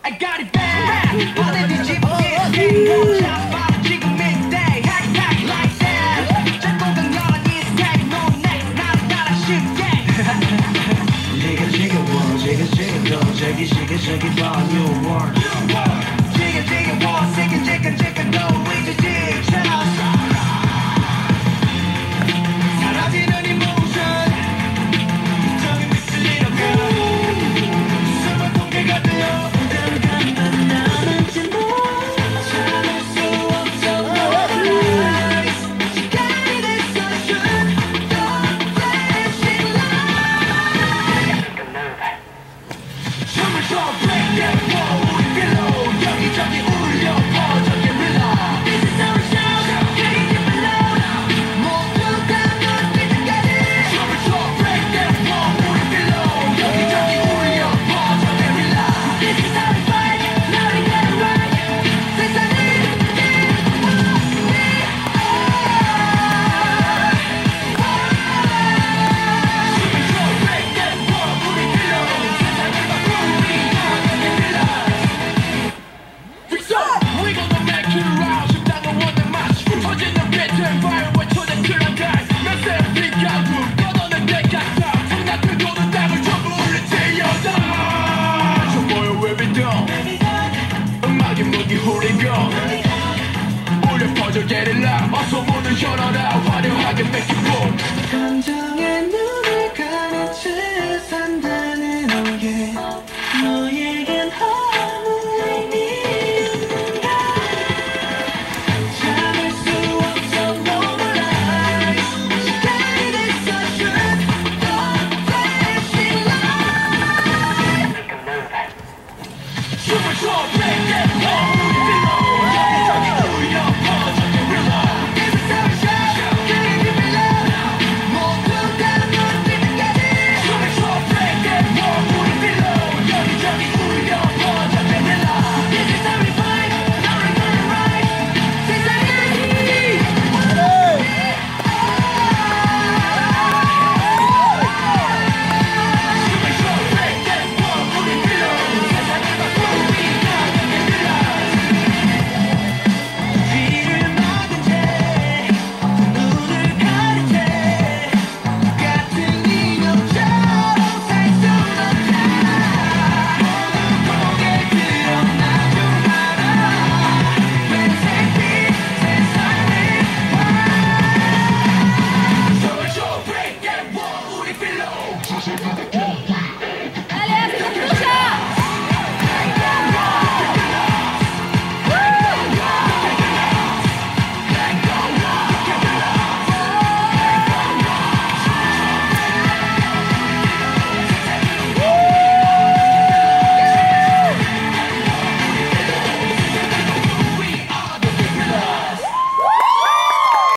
I got it bad. 어디 뒤집어지게 못 잡아 지금 midday. Hack hack like that. 자꾸 강렬한 escape. No next 나를 따라 쉽게. 지금 지겨워 지금 저기 봐 new world. 지금 지겨워 지금 너 이제 지쳐. 사라지는 emotion. 저기 미스리는 거. 숨은 공기가 되어. 게릴라 어서 문을 열어라 화려하게 make it boom 감정에 눈을 가린 채 산다는 너의 너에겐 아무 의미가 참을 수 없어 no more lies 시간이 됐어 shoot the flashing light 춤을 춰 break that wall Just